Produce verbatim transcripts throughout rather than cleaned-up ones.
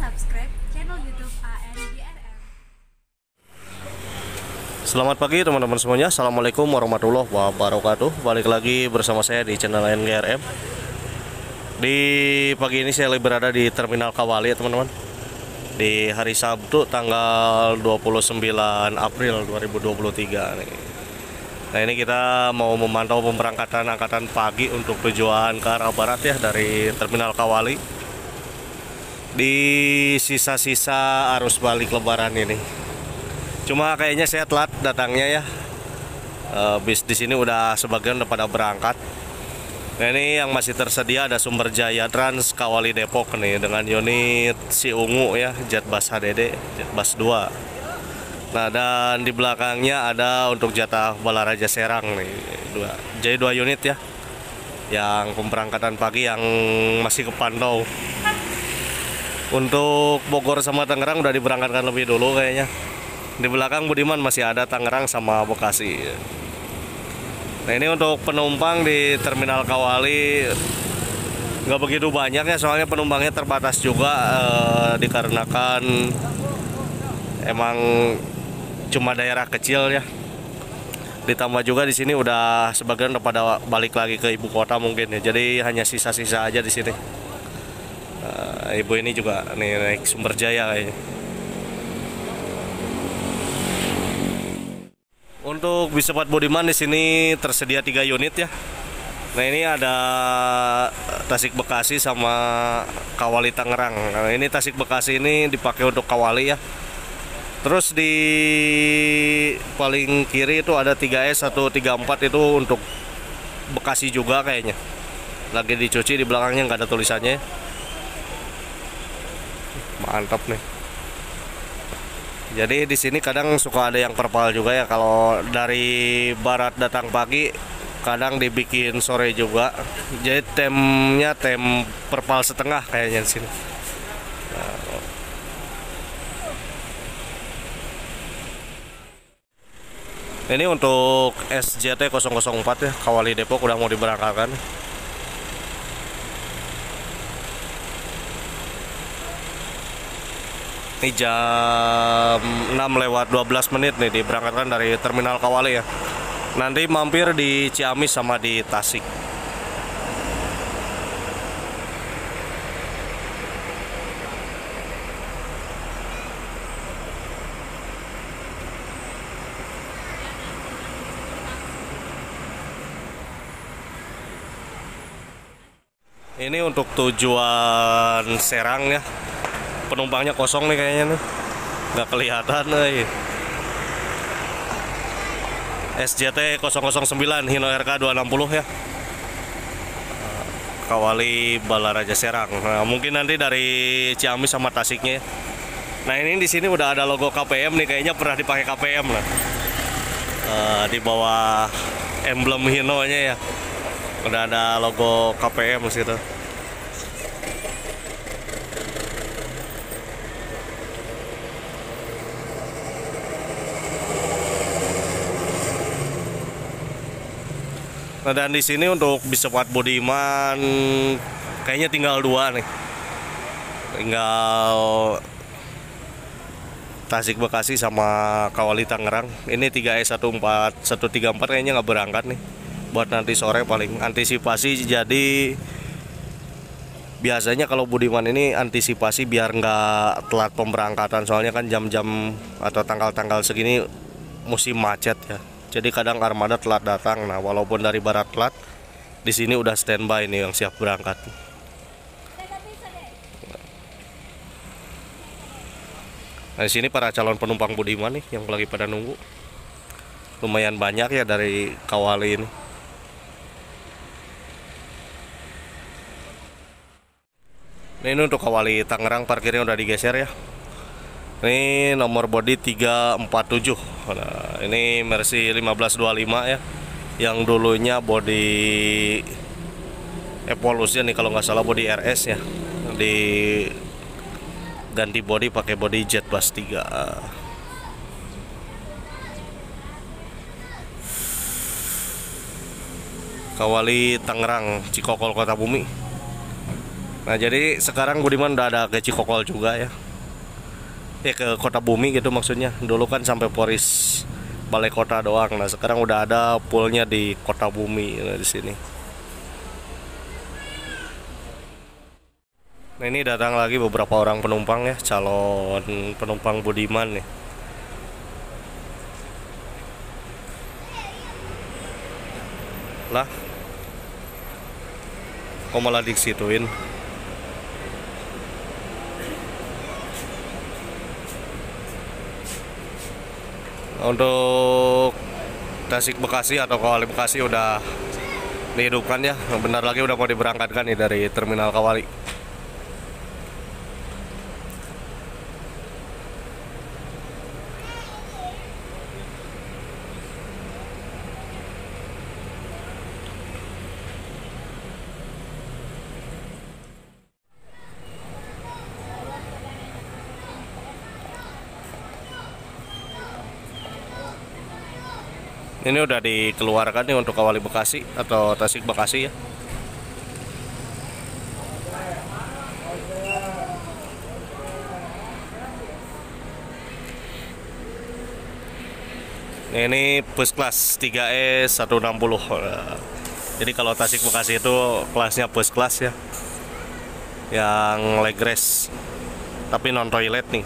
subscribe channel YouTube A N G R M. Selamat pagi teman-teman semuanya. Assalamualaikum warahmatullahi wabarakatuh. Balik lagi bersama saya di channel A N G R M. Di pagi ini saya berada di Terminal Kawali ya teman-teman. Di hari Sabtu tanggal dua puluh sembilan April dua ribu dua puluh tiga nih. Nah ini kita mau memantau pemberangkatan angkatan pagi untuk tujuan ke arah barat ya dari Terminal Kawali. Di sisa-sisa arus balik lebaran ini. Cuma kayaknya saya telat datangnya ya. E, bis di sini udah sebagian udah pada berangkat. Nah ini yang masih tersedia ada Sumber Jaya Trans Kawali Depok nih dengan unit si ungu ya, Jetbus H D D, Jetbus dua. Nah dan di belakangnya ada untuk jatah Balaraja Serang nih, dua. Jadi dua unit ya, yang pemberangkatan pagi yang masih kepantau. Untuk Bogor sama Tangerang udah diberangkatkan lebih dulu kayaknya. Di belakang Budiman masih ada Tangerang sama Bekasi. Nah ini untuk penumpang di Terminal Kawali nggak begitu banyak ya, soalnya penumpangnya terbatas juga eh, dikarenakan emang cuma daerah kecil ya. Ditambah juga di sini udah sebagian udah pada balik lagi ke ibu kota mungkin ya. Jadi hanya sisa-sisa aja di sini. Uh, ibu ini juga nih naik Sumber Jaya kayaknya. Untuk bis cepat Budiman di sini tersedia tiga unit ya. Nah ini ada Tasik Bekasi sama Kawali Tangerang. Nah, ini Tasik Bekasi ini dipakai untuk Kawali ya. Terus di paling kiri itu ada tiga S satu tiga empat itu untuk Bekasi juga kayaknya. Lagi dicuci, di belakangnya nggak ada tulisannya. Mantap nih. Jadi di sini kadang suka ada yang perpal juga ya, kalau dari barat datang pagi kadang dibikin sore juga. Jadi temnya tem perpal setengah kayaknya di sini. Ini untuk S J T nol nol empat ya, Kawali Depok udah mau diberangkatkan. Ini jam enam lewat dua belas menit nih diberangkatkan dari Terminal Kawali ya. Nanti mampir di Ciamis sama di Tasik. Ini untuk tujuan Serang ya. Penumpangnya kosong nih kayaknya nih. Nggak kelihatan nih. S J T nol nol sembilan Hino R K dua enam nol ya. Kawali Balaraja Serang. Nah, mungkin nanti dari Ciamis sama Tasiknya ya. Nah, ini di sini udah ada logo K P M nih, kayaknya pernah dipakai K P M lah. Uh, di bawah emblem Hino-nya ya. Udah ada logo K P M di situ. Nah, dan di sini untuk bis cepat Budiman kayaknya tinggal dua nih. Tinggal Tasik Bekasi sama Kawali Tangerang. Ini tiga S satu empat satu tiga empat kayaknya nggak berangkat nih. Buat nanti sore paling antisipasi. Jadi biasanya kalau Budiman ini antisipasi biar nggak telat pemberangkatan, soalnya kan jam-jam atau tanggal-tanggal segini musim macet ya. Jadi kadang armada telat datang. Nah, walaupun dari barat telat, di sini udah standby nih yang siap berangkat. Nah, di sini para calon penumpang Budiman nih yang lagi pada nunggu. Lumayan banyak ya dari Kawali ini. Nah, ini untuk Kawali Tangerang parkirnya udah digeser ya. Ini nomor bodi tiga empat tujuh. Nah, ini Mercy lima belas dua puluh lima ya. Yang dulunya bodi Evolution nih kalau nggak salah, bodi R S ya. Di ganti bodi pakai bodi Jetbus tiga. Kawali Tangerang Cikokol Kota Bumi. Nah jadi sekarang Budiman udah ada ke Cikokol juga ya. Ya ke Kota Bumi gitu maksudnya. Dulu kan sampai Poris Balai Kota doang. Nah sekarang udah ada poolnya di Kota Bumi nah, di sini. Nah ini datang lagi beberapa orang penumpang ya, calon penumpang Budiman nih. Lah, kok malah disituin? Untuk Tasik Bekasi atau Kawali Bekasi udah dihidupkan ya. Bentar lagi udah mau diberangkatkan nih dari Terminal Kawali. Ini udah dikeluarkan nih untuk Kawali Bekasi atau Tasik Bekasi ya. Ini bus kelas tiga E seratus enam puluh. Jadi kalau Tasik Bekasi itu kelasnya bus kelas ya, yang leg rest tapi non toilet nih.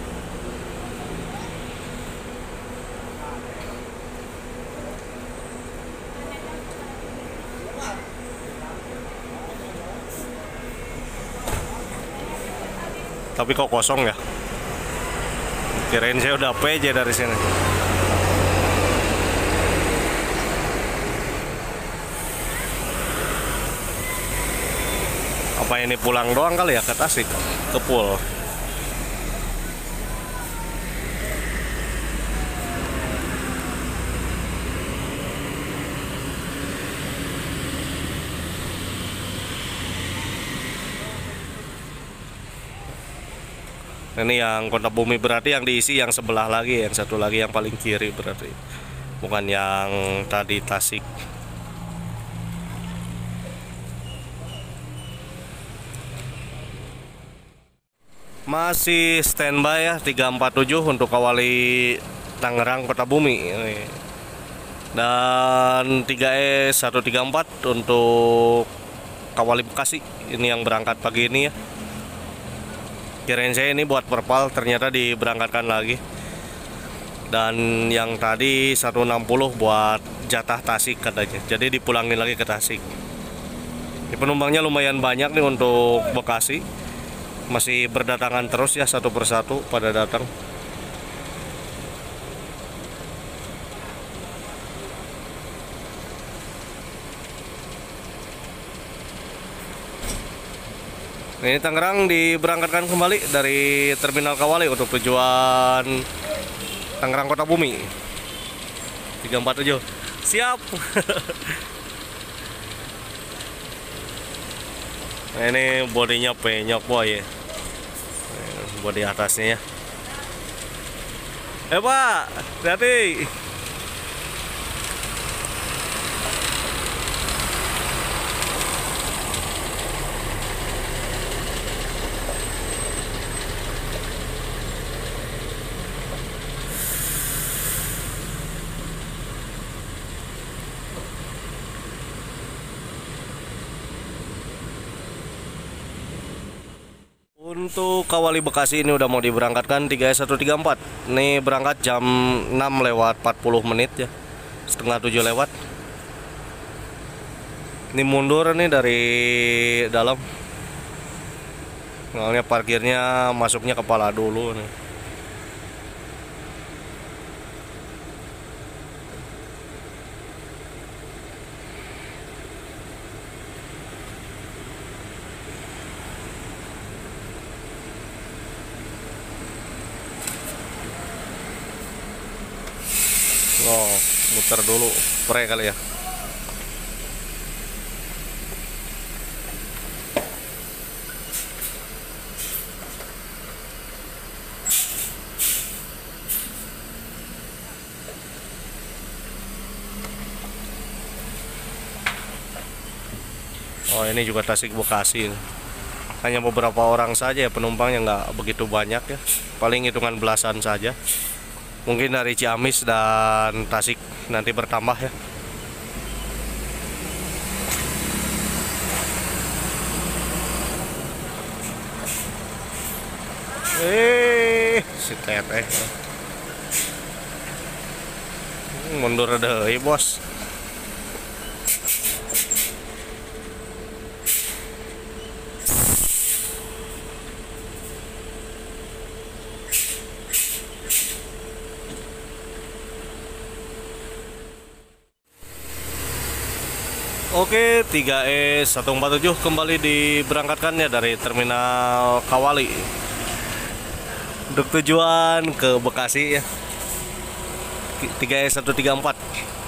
Tapi kok kosong ya? Kirain saya udah P J dari sini. Apa ini pulang doang kali ya ke Tasik, ke pool? Ini yang Kota Bumi berarti yang diisi yang sebelah lagi, yang satu lagi yang paling kiri berarti, bukan yang tadi Tasik. Masih standby ya tiga empat tujuh untuk Kawali Tangerang Kota Bumi ini. Dan tiga E seratus tiga puluh empat untuk Kawali Bekasi ini yang berangkat pagi ini ya. Kirain saya ini buat perpal, ternyata diberangkatkan lagi. Dan yang tadi seratus enam puluh buat jatah Tasik katanya. Jadi dipulangin lagi ke Tasik. Ini penumpangnya lumayan banyak nih untuk Bekasi. Masih berdatangan terus ya, satu persatu pada datang. Ini Tangerang diberangkatkan kembali dari Terminal Kawali untuk tujuan Tangerang Kota Bumi. tiga empat tujuh. Siap. Nah, ini bodinya penyok boy ya. Bodi atasnya ya. Eh Pak, hati-hati. Untuk Kawali Bekasi ini udah mau diberangkatkan tiga E seratus tiga puluh empat. Ini berangkat jam enam lewat empat puluh menit ya. Setengah tujuh lewat. Ini mundur nih dari dalam. Soalnya parkirnya masuknya kepala dulu nih. Oh, muter dulu, pre kali ya. Oh, ini juga Tasik Bekasi. hanya beberapa orang saja ya penumpangnya, nggak begitu banyak ya, paling hitungan belasan saja. Mungkin dari Ciamis dan Tasik nanti bertambah ya. Eh, si teteh mundur deui bos. Oke, tiga E satu empat tujuh kembali diberangkatkannya dari Terminal Kawali untuk tujuan ke Bekasi ya. tiga E satu tiga empat.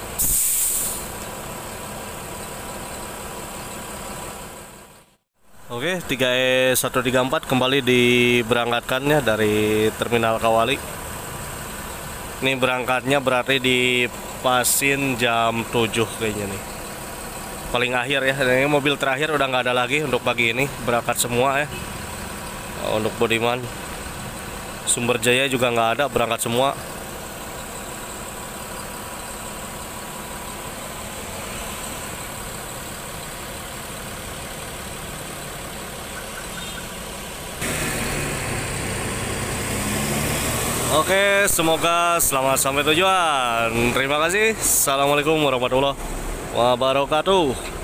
Oke, tiga E satu tiga empat kembali diberangkatkannya dari Terminal Kawali. Ini berangkatnya berarti di Pasin jam tujuh kayaknya nih. Paling akhir ya, ini mobil terakhir udah nggak ada lagi untuk pagi ini, berangkat semua ya. Untuk Budiman, Sumber Jaya juga nggak ada, berangkat semua. Oke, semoga selamat sampai tujuan. Terima kasih. Assalamualaikum warahmatullahi wabarakatuh.